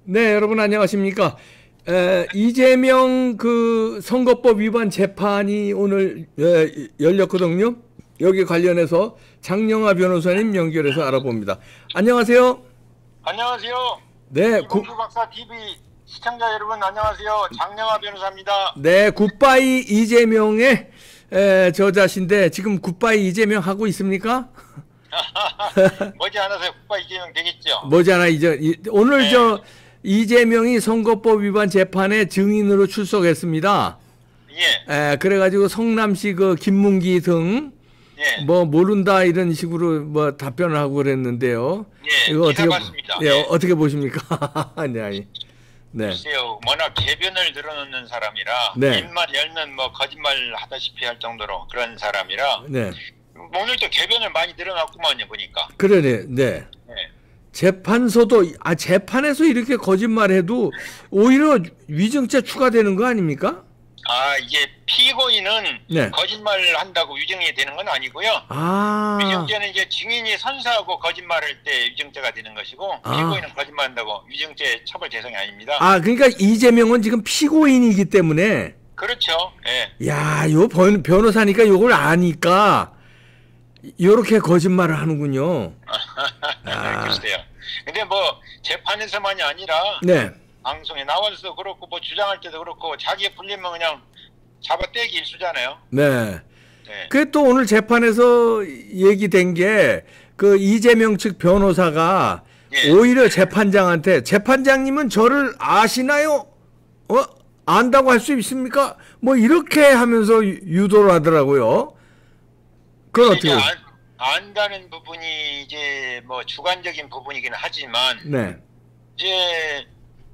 네, 여러분 안녕하십니까? 이재명 그 선거법 위반 재판이 오늘 열렸거든요. 여기 관련해서 장영하 변호사님 연결해서 알아봅니다. 안녕하세요. 안녕하세요. 네, 이봉주 박사 TV 시청자 여러분 안녕하세요. 장영하 변호사입니다. 네, 굿바이 이재명의 저자신데 지금 굿바이 이재명 하고 있습니까? 머지않아서 국가 이재명 되겠죠. 머지않아 오늘 네. 저 이재명이 선거법 위반 재판에 증인으로 출석했습니다. 예. 그래가지고 성남시 그 김문기 등 예. 뭐 모른다 이런 식으로 뭐 답변을 하고 그랬는데요. 예. 이거 기사 어떻게 봤습니다. 예, 예. 어떻게 보십니까? 네. 네. 글쎄요. 워낙 개변을 늘어놓는 사람이라 네. 입만 열면 뭐 거짓말 하다시피 할 정도로 그런 사람이라 네. 오늘도 개변을 많이 늘어놨구만요 보니까. 그러네. 네. 예. 재판소도 재판에서 이렇게 거짓말해도 오히려 위증죄 추가되는 거 아닙니까? 이게 피고인은 네. 거짓말을 한다고 유죄가 되는 건 아니고요. 위증죄는 이제 증인이 선사하고 거짓말할 때 위증죄가 되는 것이고 피고인은 거짓말한다고 위증죄 처벌 대상이 아닙니다. 그러니까 이재명은 지금 피고인이기 때문에 그렇죠. 예. 야, 요 변호사니까 요걸 아니까 요렇게 거짓말을 하는군요. 글쎄요. 근데 뭐 재판에서만이 아니라 네. 방송에 나와서 그렇고 뭐 주장할 때도 그렇고 자기의 불리면 그냥 잡아떼기 일수잖아요. 네. 네. 그 또 오늘 재판에서 얘기된 게 그 이재명 측 변호사가 예. 오히려 재판장한테 재판장님은 저를 아시나요? 안다고 할 수 있습니까? 뭐 이렇게 하면서 유도를 하더라고요. 그건 어떻게? 안다는 부분이 이제 뭐 주관적인 부분이긴 하지만 네. 이제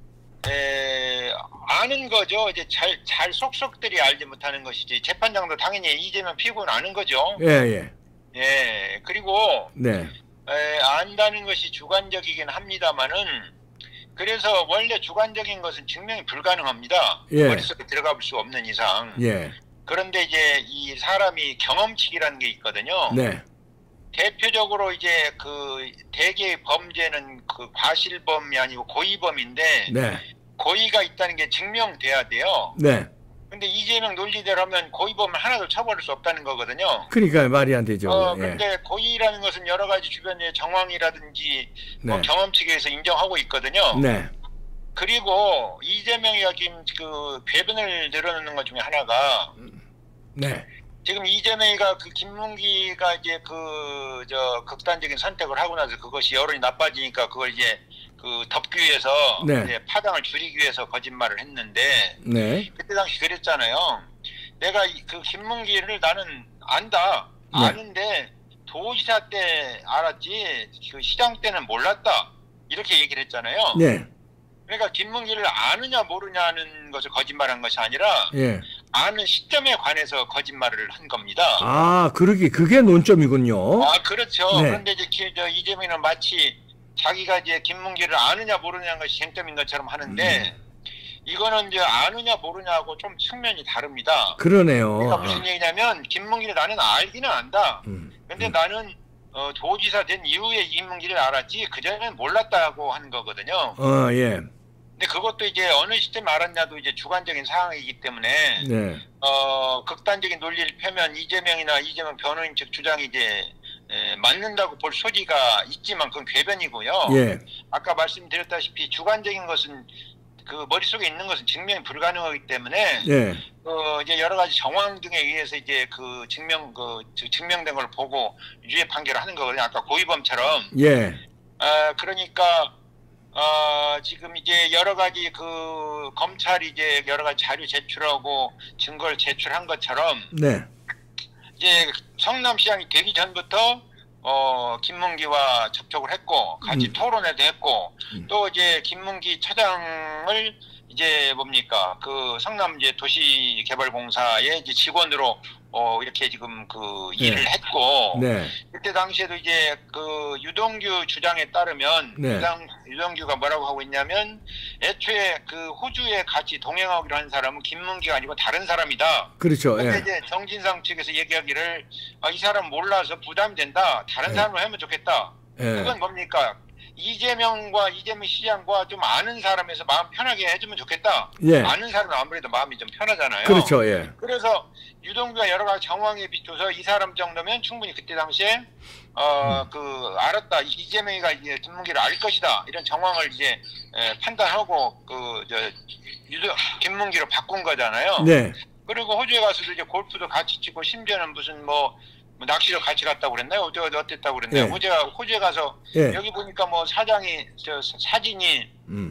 아는 거죠. 이제 잘 속속들이 알지 못하는 것이지 재판장도 당연히 이재명 피고는 아는 거죠. 예. 예. 그리고 네. 안다는 것이 주관적이긴 합니다만은 그래서 원래 주관적인 것은 증명이 불가능합니다. 예. 머릿속에 들어가 볼 수 없는 이상. 예. 그런데 이제 이 사람이 경험칙이라는 게 있거든요. 네. 대표적으로 이제 그 대개의 범죄는 그 과실범이 아니고 고의범인데 네. 고의가 있다는 게 증명돼야 돼요. 네. 근데 이재명 논리대로 하면 고의범을 하나도 처벌할 수 없다는 거거든요. 그러니까 말이 안 되죠. 그런데 고의라는 것은 여러 가지 주변의 정황이라든지 뭐 네. 경험칙에서 인정하고 있거든요. 네. 그리고 이재명이가 지금 그 궤변을 늘어놓는 것 중에 하나가 네. 지금 이재명이가 그 김문기가 이제 극단적인 선택을 하고 나서 그것이 여론이 나빠지니까 그걸 이제 그 덮기 위해서 네. 이제 파장을 줄이기 위해서 거짓말을 했는데 네. 그때 당시 그랬잖아요. 내가 그 김문기를 나는 안다. 네. 아는데 도지사 때 알았지 그 시장 때는 몰랐다. 이렇게 얘기를 했잖아요. 네. 그러니까 김문기를 아느냐 모르냐는 것을 거짓말한 것이 아니라 예. 아는 시점에 관해서 거짓말을 한 겁니다. 그게 논점이군요. 그렇죠. 네. 그런데 이제 이재명은 마치 자기가 이제 김문기를 아느냐 모르냐는 것이 쟁점인 것처럼 하는데 이거는 이제 아느냐 모르냐하고 좀 측면이 다릅니다. 그러네요. 그러니까 무슨 얘기냐면 김문기를 나는 알기는 안다. 근데 나는 도지사 된 이후에 김문기를 알았지 그전에는 몰랐다고 하는 거거든요. 예. 근데 그것도 이제 어느 시점에 알았냐도 이제 주관적인 상황이기 때문에 네. 극단적인 논리를 펴면 이재명이나 이재명 변호인 측 주장이 이제 맞는다고 볼 소지가 있지만 그건 궤변이고요. 예. 아까 말씀드렸다시피 주관적인 것은 그 머릿속에 있는 것은 증명이 불가능하기 때문에 예. 이제 여러 가지 정황 등에 의해서 이제 증명된 걸 보고 유죄 판결을 하는 거거든요. 아까 고의범처럼. 예. 그러니까 지금 이제 여러 가지 그 검찰이 이제 여러 가지 자료 제출하고 증거를 제출한 것처럼 네. 이제 성남시장이 되기 전부터 김문기와 접촉을 했고 같이 토론회도 했고 또 이제 김문기 차장을 이제 뭡니까 그 성남 이제 도시개발공사의 이제 직원으로 이렇게 지금 그 일을 했고 네. 그때 당시에도 이제 그 유동규 주장에 따르면 네. 유동규가 뭐라고 하고 있냐면 애초에 그 호주에 같이 동행하기로 한 사람은 김문기가 아니고 다른 사람이다. 그렇죠. 근데 예. 이제 정진상 측에서 얘기하기를 이 사람 몰라서 부담이 된다. 다른 예. 사람으로 하면 좋겠다. 예. 그건 뭡니까? 이재명 시장과 좀 아는 사람에서 마음 편하게 해주면 좋겠다. 예. 아는 사람은 아무래도 마음이 좀 편하잖아요. 그렇죠. 예. 그래서 유동규가 여러 가지 정황에 비춰서 이 사람 정도면 충분히 그때 당시에 알았다. 이재명이가 이제 김문기를 알 것이다. 이런 정황을 이제 판단하고 김문기로 바꾼 거잖아요. 네. 그리고 호주에 가서도 이제 골프도 같이 치고 심지어는 무슨 뭐 낚시도 같이 갔다고 그랬나요? 어땠다고 그랬나요? 예. 호주에 가서 예. 여기 보니까 뭐 사장이 사진이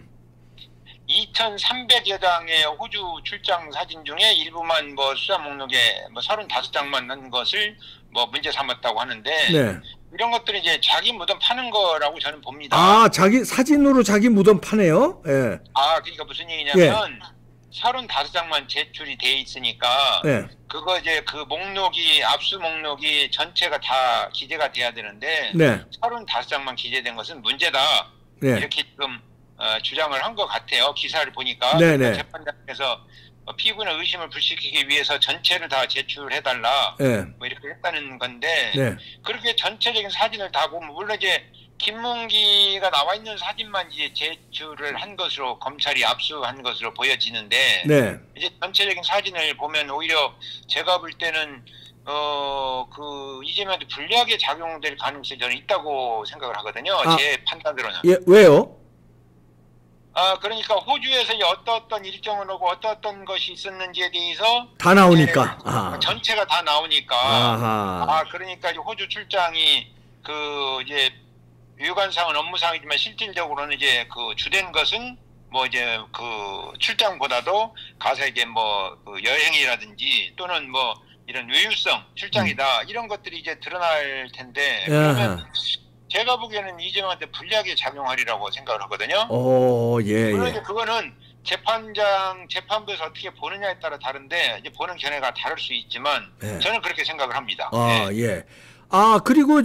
2,300여 장의 호주 출장 사진 중에 일부만 뭐 수사 목록에 뭐 35장만 넣은 것을 뭐 문제 삼았다고 하는데 네. 이런 것들이 이제 자기 무덤 파는 거라고 저는 봅니다. 아, 자기 사진으로 자기 무덤 파네요. 예. 그러니까 무슨 얘기냐면 35장만 제출이 돼 있으니까 예. 그거 이제 그 목록이 압수 목록이 전체가 다 기재가 돼야 되는데 네. 35장만 기재된 것은 문제다. 네. 이렇게 지금 주장을 한 것 같아요. 기사를 보니까. 네네. 재판장에서 피고인의 의심을 불식시키기 위해서 전체를 다 제출해달라. 네. 뭐 이렇게 했다는 건데 네. 그렇게 전체적인 사진을 다 보면 물론 이제 김문기가 나와 있는 사진만 이제 제출을 한 것으로 검찰이 압수한 것으로 보여지는데 네. 이제 전체적인 사진을 보면 오히려 제가 볼 때는 이재명한테 불리하게 작용될 가능성이 저는 있다고 생각을 하거든요. 제 판단으로는. 예, 왜요? 그러니까 호주에서 어떤 일정을 하고 어떤 것이 있었는지에 대해서 다 나오니까. 전체가 다 나오니까. 아하. 그러니까 이제 호주 출장이 이제 유관상은 업무상이지만 실질적으로는 이제 주된 것은 뭐 이제 출장보다도 가서 이제 뭐 여행이라든지 또는 뭐 이런 외유성 출장이다 이런 것들이 이제 드러날 텐데 그러면 제가 보기에는 이재명한테 불리하게 작용하리라고 생각을 하거든요. 예. 물론 이제 그거는 재판부에서 어떻게 보느냐에 따라 다른데 이제 보는 견해가 다를 수 있지만 저는 그렇게 생각을 합니다. 예. 그리고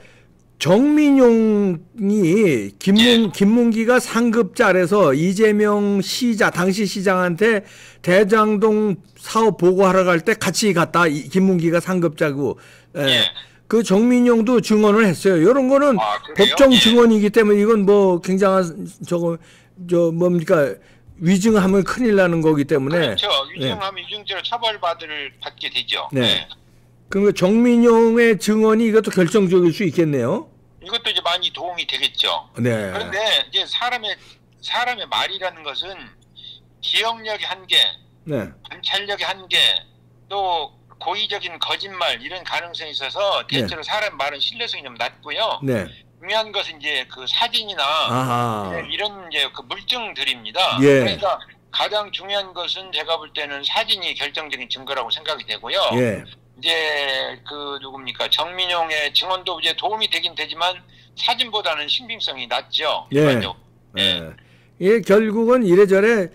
정민용이 김문기가 상급자라서 이재명 당시 시장한테 대장동 사업 보고하러 갈 때 같이 갔다. 김문기가 상급자고. 그 정민용도 증언을 했어요. 이런 거는 법정 증언이기 때문에 이건 뭐 굉장한 뭡니까 위증하면 큰일 나는 거기 때문에. 그렇죠. 위증하면 위증죄로 받게 되죠. 네. 그러니까 정민용의 증언이 이것도 결정적일 수 있겠네요. 이것도 이제 많이 도움이 되겠죠. 네. 그런데 이제 사람의 말이라는 것은 기억력의 한계, 관찰력의 한계, 또 고의적인 거짓말 이런 가능성이 있어서 대체로 사람 말은 신뢰성이 좀 낮고요. 중요한 것은 이제 사진이나 이런 이제 물증들입니다. 그러니까 가장 중요한 것은 제가 볼 때는 사진이 결정적인 증거라고 생각이 되고요. 이제 누굽니까 정민용의 증언도 이제 도움이 되긴 되지만 사진보다는 신빙성이 낮죠. 예, 결국은 이래저래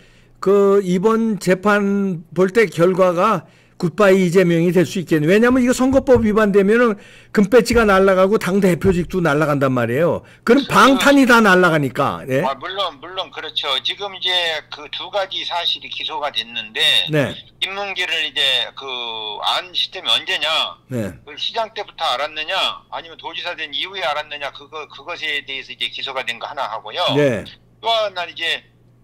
이번 재판 볼 때 결과가 굿바이 이재명이 될 수 있겠네. 왜냐하면 이거 선거법 위반되면은 금배지가 날아가고 당 대표직도 날아간단 말이에요. 그럼 방탄이 다 날아가니까. 네. 물론 그렇죠. 지금 이제 두 가지 사실이 기소가 됐는데 김문기를 이제 안 시점이 언제냐? 시장 때부터 알았느냐? 아니면 도지사 된 이후에 알았느냐? 그것에 대해서 이제 기소가 된 거 하나 하고요. 또 하나는 이제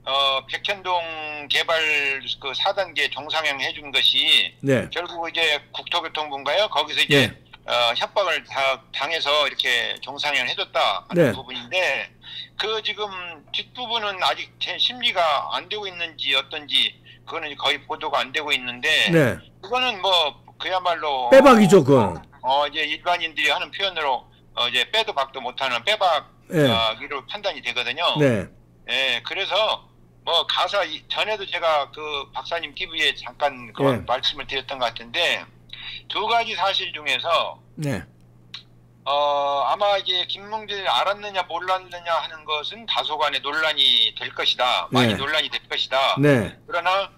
백현동 개발 4단계 종상향 해준 것이 결국 이제 국토교통부인가요? 거기서 이제 협박을 당해서 이렇게 종상향을 해줬다 하는 부분인데 지금 뒷부분은 아직 심리가 안 되고 있는지 어떤지 그거는 거의 보도가 안 되고 있는데 그거는 뭐 그야말로 빼박이죠, 그건. 이제 일반인들이 하는 표현으로 이제 빼도 박도 못하는 빼박이로 판단이 되거든요. 그래서 뭐 가사 전에도 제가 박사님 TV에 잠깐 말씀을 드렸던 것 같은데 두 가지 사실 중에서 아마 이제 김문기를 알았느냐 몰랐느냐 하는 것은 다소간의 논란이 될 것이다. 많이 논란이 될 것이다. 그러나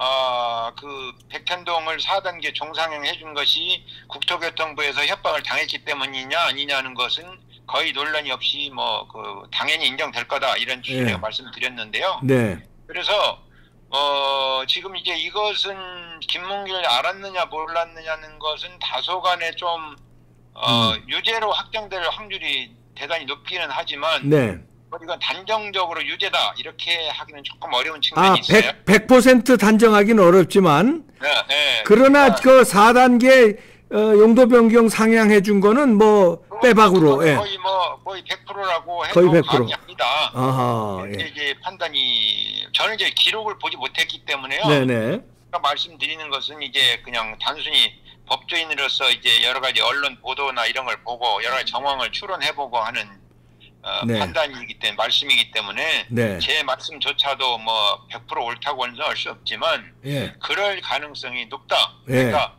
백현동을 4단계 종상향 해준 것이 국토교통부에서 협박을 당했기 때문이냐 아니냐는 것은 거의 논란이 없이 당연히 인정될 거다 이런 취지로 내가 말씀드렸는데요. 그래서 지금 이제 이것은 김문기를 알았느냐 몰랐느냐는 것은 다소간에 좀 유죄로 확정될 확률이 대단히 높기는 하지만 뭐 이건 단정적으로 유죄다 이렇게 하기는 조금 어려운 측면이 있어요. 100% 단정하기는 어렵지만 네, 네. 그러나 그 4단계 용도 변경 상향해 준 거는 뭐 빼박으로 거의 100%라고 해도 거의 100%. 과언이 아니다. 아하, 이제 판단이 저는 이제 기록을 보지 못했기 때문에요. 네네. 말씀드리는 것은 이제 그냥 단순히 법조인으로서 이제 여러 가지 언론 보도나 이런 걸 보고 여러 가지 정황을 추론해보고 하는 네. 판단이기 때문에 말씀이기 때문에 네. 제 말씀조차도 뭐 100% 옳다고는 할 수 없지만 예. 그럴 가능성이 높다. 예. 그러니까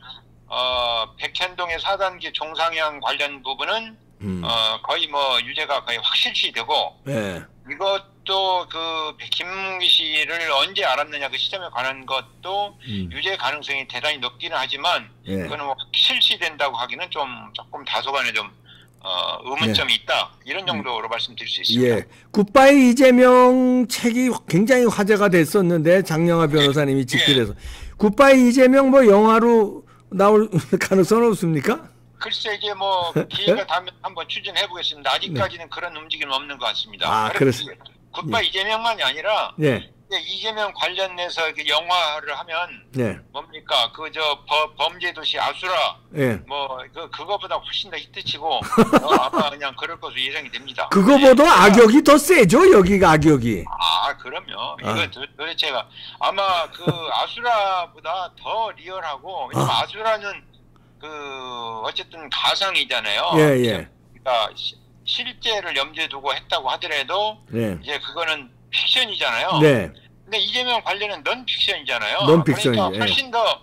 백현동의 4단계 종상향 관련 부분은 거의 뭐 유죄가 거의 확실시되고 예. 이것도 그 김문기 씨를 언제 알았느냐 그 시점에 관한 것도 유죄 가능성이 대단히 높기는 하지만 예. 그거는 뭐 실시된다고 하기는 조금 다소간에 좀 의문점이 있다 이런 정도로 말씀드릴 수 있습니다. 예. 굿바이 이재명 책이 굉장히 화제가 됐었는데 장영하 변호사님이 집필해서 굿바이 이재명 뭐 영화로 나올 가능성은 없습니까? 글쎄 이제 뭐 기회가 닿으면 한번 추진해 보겠습니다. 아직까지는 그런 움직임은 없는 것 같습니다. 아, 그렇습니다. 굿바이 이재명만이 아니라 네. 이재명 관련해서 영화를 하면 네. 뭡니까 그 저 범죄도시 아수라 예. 뭐 그거보다 훨씬 더 히트치고 아마 그냥 그럴 것으로 예상이 됩니다. 그거보다 악역이 더 세죠, 여기가 악역이. 그럼요. 이거 도대체가 아마 그 아수라보다 더 리얼하고 왜냐면 아수라는 그 어쨌든 가상이잖아요. 예, 예. 그러니까 실제를 염두에 두고 했다고 하더라도 네. 이제 그거는 픽션이잖아요. 네. 근데 이재명 관련은 넌픽션이잖아요. 넌픽션이죠. 그러니까 훨씬 더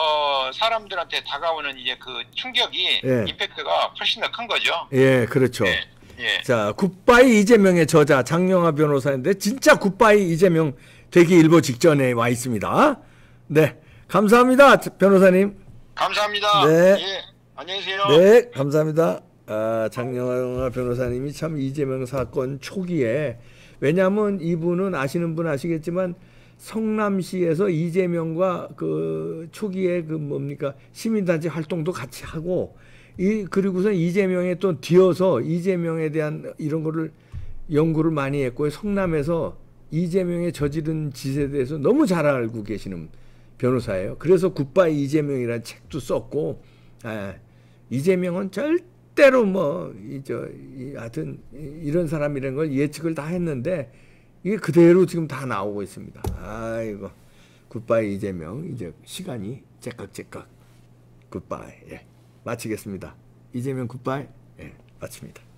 사람들한테 다가오는 이제 그 충격이 예. 임팩트가 훨씬 더 큰 거죠. 예, 그렇죠. 예. 예. 자, 굿바이 이재명의 저자 장영하 변호사인데 진짜 굿바이 이재명 되기 일보 직전에 와 있습니다. 네, 감사합니다, 변호사님. 감사합니다. 네. 예. 안녕히 계세요. 네, 감사합니다. 장영하 변호사님이 참 이재명 사건 초기에 왜냐하면 이분은 아시는 분 아시겠지만 성남시에서 이재명과 그 초기에 그 뭡니까 시민단체 활동도 같이 하고 그리고서 이재명에 또 뒤어서 이재명에 대한 이런 거를 연구를 많이 했고 성남에서 이재명의 저지른 짓에 대해서 너무 잘 알고 계시는 변호사예요. 그래서 굿바이 이재명이라는 책도 썼고 이재명은 절대로 하여튼 이런 사람이라는 걸 예측을 다 했는데 이게 그대로 지금 다 나오고 있습니다. 아이고 굿바이 이재명 이제 시간이 째깍째깍 굿바이. 예, 마치겠습니다. 이재명 굿바이. 예, 마칩니다.